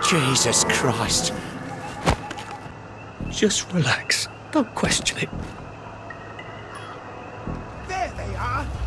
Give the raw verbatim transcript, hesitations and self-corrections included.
Jesus Christ. Just relax. Don't question it. There they are!